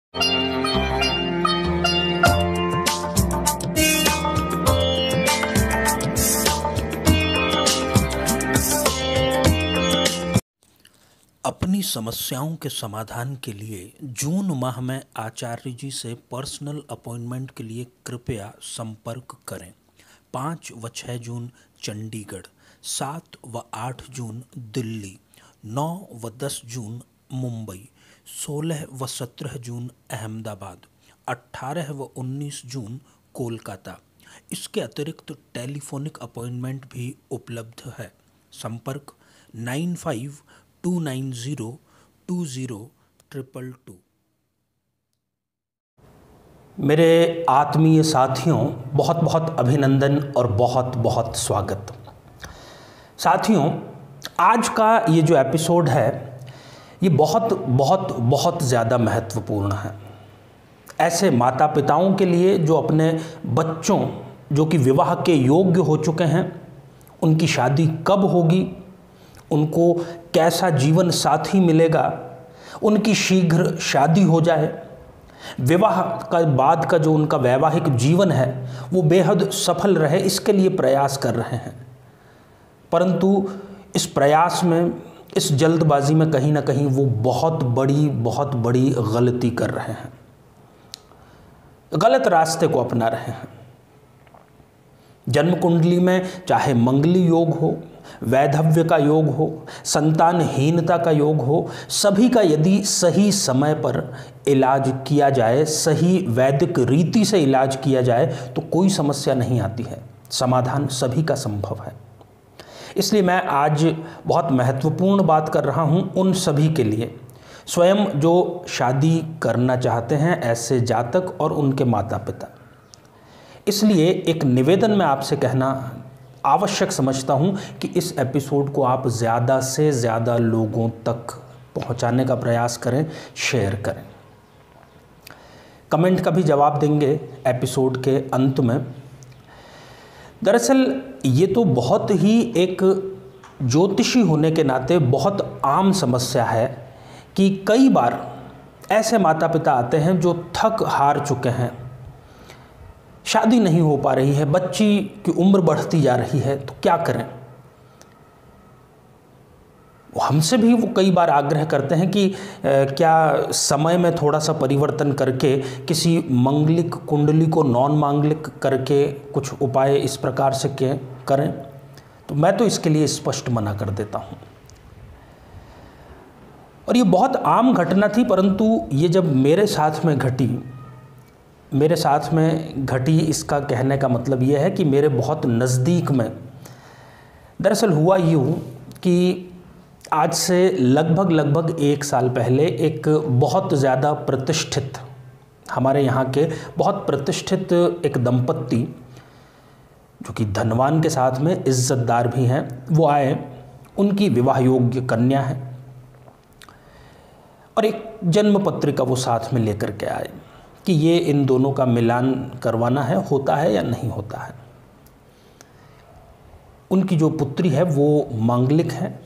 अपनी समस्याओं के समाधान के लिए जून माह में आचार्य जी से पर्सनल अपॉइंटमेंट के लिए कृपया संपर्क करें। 5 व 6 जून चंडीगढ़, 7 व 8 जून दिल्ली, 9 व 10 जून मुंबई, 16 व 17 जून अहमदाबाद, 18 व 19 जून कोलकाता। इसके अतिरिक्त टेलीफोनिक अपॉइंटमेंट भी उपलब्ध है। संपर्क 9529020222। मेरे आत्मीय साथियों, बहुत बहुत अभिनंदन और बहुत बहुत स्वागत। साथियों, आज का ये जो एपिसोड है ये बहुत बहुत बहुत ज़्यादा महत्वपूर्ण है ऐसे माता पिताओं के लिए जो अपने बच्चों जो कि विवाह के योग्य हो चुके हैं, उनकी शादी कब होगी, उनको कैसा जीवन साथी मिलेगा, उनकी शीघ्र शादी हो जाए, विवाह का बाद का जो उनका वैवाहिक जीवन है वो बेहद सफल रहे, इसके लिए प्रयास कर रहे हैं। परंतु इस प्रयास में, इस जल्दबाजी में कहीं ना कहीं वो बहुत बड़ी गलती कर रहे हैं, गलत रास्ते को अपना रहे हैं। जन्म कुंडली में चाहे मंगली योग हो, वैधव्य का योग हो, संतानहीनता का योग हो, सभी का यदि सही समय पर इलाज किया जाए, सही वैदिक रीति से इलाज किया जाए तो कोई समस्या नहीं आती है, समाधान सभी का संभव है। इसलिए मैं आज बहुत महत्वपूर्ण बात कर रहा हूं उन सभी के लिए, स्वयं जो शादी करना चाहते हैं ऐसे जातक और उनके माता पिता। इसलिए एक निवेदन मैं आपसे कहना आवश्यक समझता हूं कि इस एपिसोड को आप ज़्यादा से ज़्यादा लोगों तक पहुंचाने का प्रयास करें, शेयर करें। कमेंट का भी जवाब देंगे एपिसोड के अंत में। दरअसल ये तो बहुत ही एक ज्योतिषी होने के नाते बहुत आम समस्या है कि कई बार ऐसे माता पिता आते हैं जो थक हार चुके हैं, शादी नहीं हो पा रही है, बच्ची की उम्र बढ़ती जा रही है, तो क्या करें। हमसे भी वो कई बार आग्रह करते हैं कि क्या समय में थोड़ा सा परिवर्तन करके किसी मंगलिक कुंडली को नॉन मांगलिक करके कुछ उपाय इस प्रकार से करें। तो मैं तो इसके लिए स्पष्ट मना कर देता हूँ। और ये बहुत आम घटना थी, परंतु ये जब मेरे साथ में घटी इसका कहने का मतलब ये है कि मेरे बहुत नज़दीक में दरअसल हुआ यूँ कि आज से लगभग 1 साल पहले एक बहुत ज़्यादा प्रतिष्ठित, हमारे यहाँ के बहुत प्रतिष्ठित एक दंपत्ति जो कि धनवान के साथ में इज्जतदार भी हैं, वो आए। उनकी विवाह योग्य कन्या है और एक जन्म पत्रिका वो साथ में लेकर के आए कि ये इन दोनों का मिलान करवाना है, होता है या नहीं होता है। उनकी जो पुत्री है वो मांगलिक है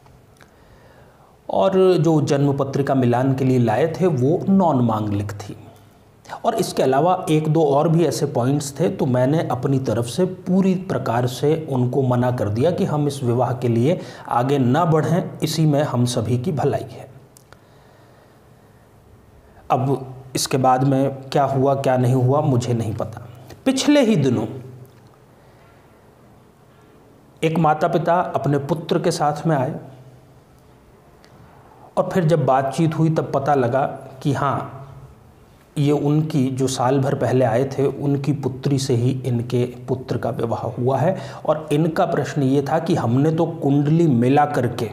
और जो जन्म पत्रिका मिलान के लिए लाए थे वो नॉन मांगलिक थी। और इसके अलावा 1-2 और भी ऐसे पॉइंट्स थे, तो मैंने अपनी तरफ से पूरी प्रकार से उनको मना कर दिया कि हम इस विवाह के लिए आगे ना बढ़ें, इसी में हम सभी की भलाई है। अब इसके बाद में क्या हुआ क्या नहीं हुआ मुझे नहीं पता। पिछले ही दिनों एक माता पिता अपने पुत्र के साथ में आए और फिर जब बातचीत हुई तब पता लगा कि हाँ, ये उनकी जो साल भर पहले आए थे उनकी पुत्री से ही इनके पुत्र का विवाह हुआ है। और इनका प्रश्न ये था कि हमने तो कुंडली मिला करके,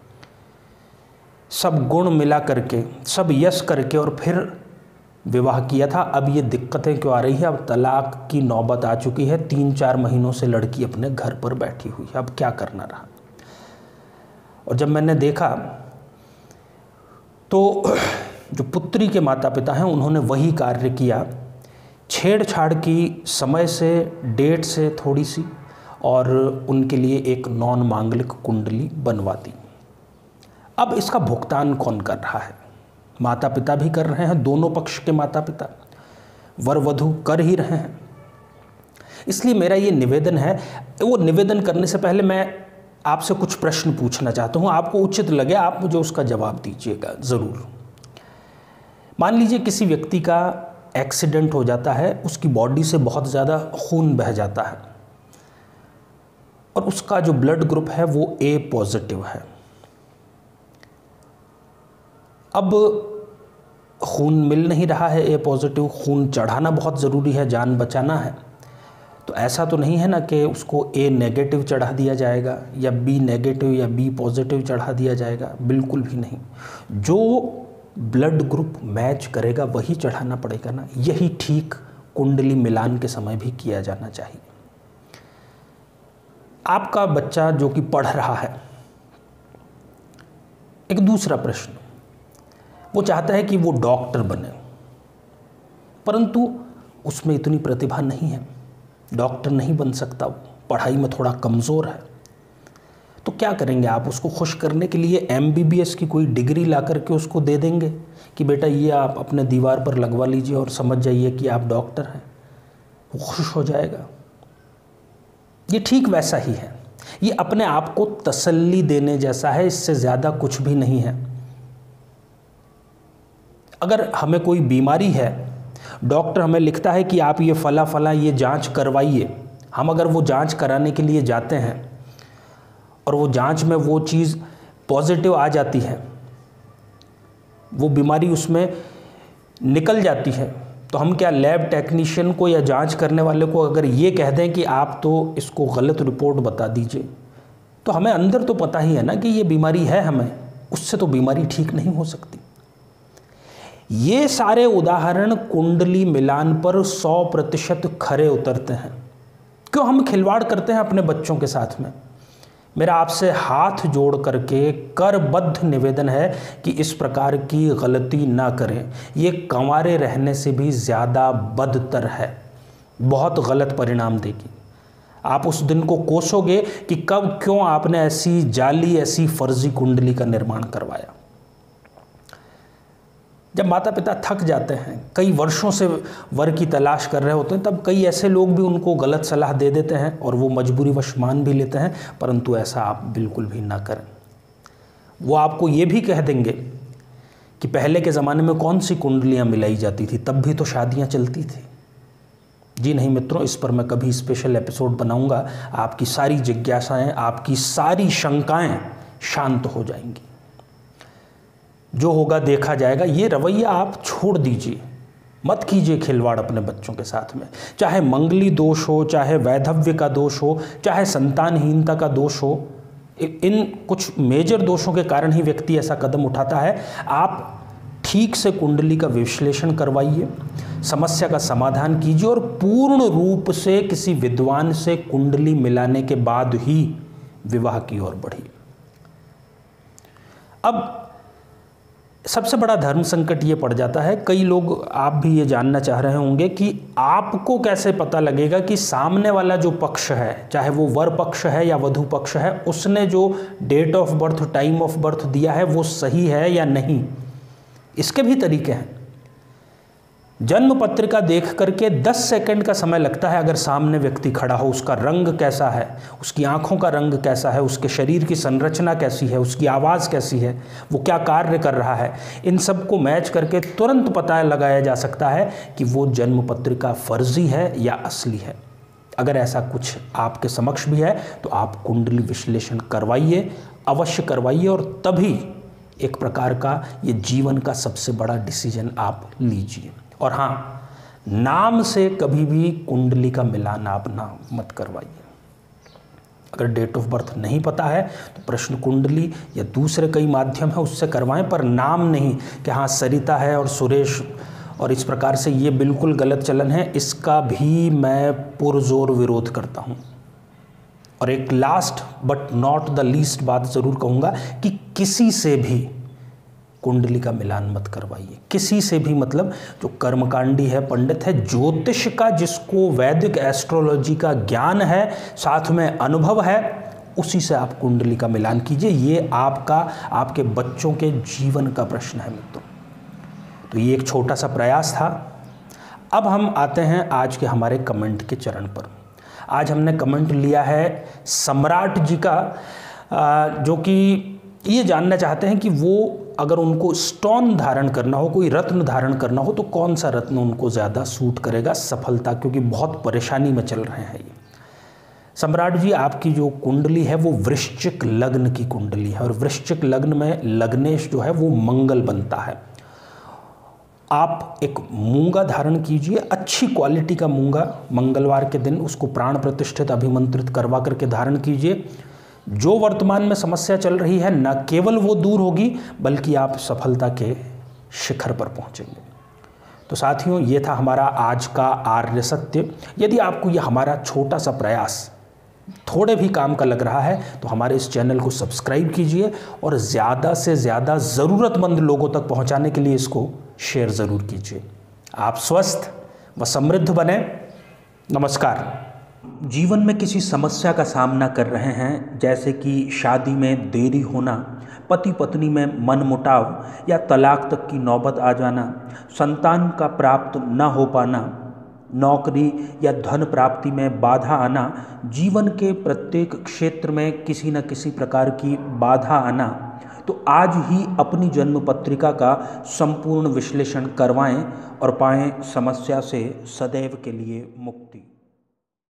सब गुण मिला करके, सब यश करके और फिर विवाह किया था, अब ये दिक्कतें क्यों आ रही है, अब तलाक की नौबत आ चुकी है, 3-4 महीनों से लड़की अपने घर पर बैठी हुई है, अब क्या करना रहा। और जब मैंने देखा तो जो पुत्री के माता पिता हैं उन्होंने वही कार्य किया, छेड़छाड़ की समय से, डेट से थोड़ी सी, और उनके लिए एक नॉन मांगलिक कुंडली बनवा दी। अब इसका भुगतान कौन कर रहा है? माता पिता भी कर रहे हैं, दोनों पक्ष के माता पिता, वर वधू कर ही रहे हैं। इसलिए मेरा ये निवेदन है, वो निवेदन करने से पहले मैं आपसे कुछ प्रश्न पूछना चाहता हूँ। आपको उचित लगे आप मुझे उसका जवाब दीजिएगा ज़रूर। मान लीजिए किसी व्यक्ति का एक्सीडेंट हो जाता है, उसकी बॉडी से बहुत ज़्यादा खून बह जाता है और उसका जो ब्लड ग्रुप है वो ए पॉजिटिव है। अब खून मिल नहीं रहा है ए पॉजिटिव, खून चढ़ाना बहुत ज़रूरी है, जान बचाना है। तो ऐसा तो नहीं है ना कि उसको ए नेगेटिव चढ़ा दिया जाएगा या बी नेगेटिव या बी पॉजिटिव चढ़ा दिया जाएगा, बिल्कुल भी नहीं। जो ब्लड ग्रुप मैच करेगा वही चढ़ाना पड़ेगा ना। यही ठीक कुंडली मिलान के समय भी किया जाना चाहिए। आपका बच्चा जो कि पढ़ रहा है, एक दूसरा प्रश्न, वो चाहता है कि वो डॉक्टर बने, परंतु उसमें इतनी प्रतिभा नहीं है, डॉक्टर नहीं बन सकता, वो पढ़ाई में थोड़ा कमज़ोर है। तो क्या करेंगे आप? उसको खुश करने के लिए MBBS की कोई डिग्री ला करके उसको दे देंगे कि बेटा ये आप अपने दीवार पर लगवा लीजिए और समझ जाइए कि आप डॉक्टर हैं, वो खुश हो जाएगा। ये ठीक वैसा ही है, ये अपने आप को तसल्ली देने जैसा है, इससे ज़्यादा कुछ भी नहीं है। अगर हमें कोई बीमारी है, डॉक्टर हमें लिखता है कि आप ये फला फला ये जांच करवाइए, हम अगर वो जांच कराने के लिए जाते हैं और वो जांच में वो चीज़ पॉजिटिव आ जाती है, वो बीमारी उसमें निकल जाती है, तो हम क्या लैब टेक्नीशियन को या जांच करने वाले को अगर ये कह दें कि आप तो इसको गलत रिपोर्ट बता दीजिए, तो हमें अंदर तो पता ही है ना कि ये बीमारी है, हमें उससे तो बीमारी ठीक नहीं हो सकती। ये सारे उदाहरण कुंडली मिलान पर 100% खरे उतरते हैं। क्यों हम खिलवाड़ करते हैं अपने बच्चों के साथ में? मेरा आपसे हाथ जोड़ करके करबद्ध निवेदन है कि इस प्रकार की गलती ना करें। ये कंवारे रहने से भी ज़्यादा बदतर है, बहुत गलत परिणाम देगी। आप उस दिन को कोसोगे कि कब क्यों आपने ऐसी जाली, ऐसी फर्जी कुंडली का निर्माण करवाया। जब माता पिता थक जाते हैं, कई वर्षों से वर की तलाश कर रहे होते हैं, तब कई ऐसे लोग भी उनको गलत सलाह दे देते हैं और वो मजबूरीवश मान भी लेते हैं, परंतु ऐसा आप बिल्कुल भी ना करें। वो आपको ये भी कह देंगे कि पहले के ज़माने में कौन सी कुंडलियाँ मिलाई जाती थी, तब भी तो शादियाँ चलती थी। जी नहीं मित्रों, इस पर मैं कभी स्पेशल एपिसोड बनाऊंगा। आपकी सारी जिज्ञासाएं, आपकी सारी शंकाएं शांत हो जाएंगी। जो होगा देखा जाएगा। ये रवैया आप छोड़ दीजिए, मत कीजिए खिलवाड़ अपने बच्चों के साथ में। चाहे मंगली दोष हो, चाहे वैधव्य का दोष हो, चाहे संतानहीनता का दोष हो, इन कुछ मेजर दोषों के कारण ही व्यक्ति ऐसा कदम उठाता है। आप ठीक से कुंडली का विश्लेषण करवाइए, समस्या का समाधान कीजिए और पूर्ण रूप से किसी विद्वान से कुंडली मिलाने के बाद ही विवाह की ओर बढ़िए। अब सबसे बड़ा धर्म संकट ये पड़ जाता है, कई लोग, आप भी ये जानना चाह रहे होंगे कि आपको कैसे पता लगेगा कि सामने वाला जो पक्ष है, चाहे वो वर पक्ष है या वधू पक्ष है, उसने जो date of birth, time of birth दिया है वो सही है या नहीं। इसके भी तरीके हैं। जन्म पत्रिका देख करके 10 सेकंड का समय लगता है अगर सामने व्यक्ति खड़ा हो, उसका रंग कैसा है, उसकी आंखों का रंग कैसा है, उसके शरीर की संरचना कैसी है, उसकी आवाज़ कैसी है, वो क्या कार्य कर रहा है, इन सब को मैच करके तुरंत पता लगाया जा सकता है कि वो जन्म पत्रिका फर्जी है या असली है। अगर ऐसा कुछ आपके समक्ष भी है तो आप कुंडली विश्लेषण करवाइए, अवश्य करवाइए, और तभी एक प्रकार का ये जीवन का सबसे बड़ा डिसीजन आप लीजिए। और हाँ, नाम से कभी भी कुंडली का मिलान आप ना मत करवाइए। अगर डेट ऑफ बर्थ नहीं पता है तो प्रश्न कुंडली या दूसरे कई माध्यम है उससे करवाएं, पर नाम नहीं कि हाँ सरिता है और सुरेश और इस प्रकार से, ये बिल्कुल गलत चलन है। इसका भी मैं पुरजोर विरोध करता हूँ। और एक last but not the least बात ज़रूर कहूँगा कि किसी से भी कुंडली का मिलान मत करवाइए। किसी से भी, मतलब जो कर्मकांडी है, पंडित है, ज्योतिष का जिसको वैदिक एस्ट्रोलॉजी का ज्ञान है, साथ में अनुभव है, उसी से आप कुंडली का मिलान कीजिए। ये आपका, आपके बच्चों के जीवन का प्रश्न है मित्रों। तो ये एक छोटा सा प्रयास था। अब हम आते हैं आज के हमारे कमेंट के चरण पर। आज हमने कमेंट लिया है सम्राट जी का, जो कि ये जानना चाहते हैं कि वो अगर उनको स्टोन धारण करना हो, कोई रत्न धारण करना हो, तो कौन सा रत्न उनको ज़्यादा सूट करेगा सफलता, क्योंकि बहुत परेशानी में चल रहे हैं ये। सम्राट जी, आपकी जो कुंडली है वो वृश्चिक लग्न की कुंडली है, और वृश्चिक लग्न में लग्नेश जो है वो मंगल बनता है। आप एक मूंगा धारण कीजिए, अच्छी क्वालिटी का मूंगा, मंगलवार के दिन उसको प्राण प्रतिष्ठित अभिमंत्रित करवा करके धारण कीजिए। जो वर्तमान में समस्या चल रही है न केवल वो दूर होगी, बल्कि आप सफलता के शिखर पर पहुंचेंगे। तो साथियों, ये था हमारा आज का आर्य सत्य। यदि आपको यह हमारा छोटा सा प्रयास थोड़े भी काम का लग रहा है तो हमारे इस चैनल को सब्सक्राइब कीजिए और ज़्यादा से ज़्यादा ज़रूरतमंद लोगों तक पहुंचाने के लिए इसको शेयर ज़रूर कीजिए। आप स्वस्थ व समृद्ध बने। नमस्कार। जीवन में किसी समस्या का सामना कर रहे हैं, जैसे कि शादी में देरी होना, पति पत्नी में मनमुटाव या तलाक तक की नौबत आ जाना, संतान का प्राप्त न हो पाना, नौकरी या धन प्राप्ति में बाधा आना, जीवन के प्रत्येक क्षेत्र में किसी न किसी प्रकार की बाधा आना, तो आज ही अपनी जन्म पत्रिका का संपूर्ण विश्लेषण करवाएं और पाएं समस्या से सदैव के लिए मुक्ति।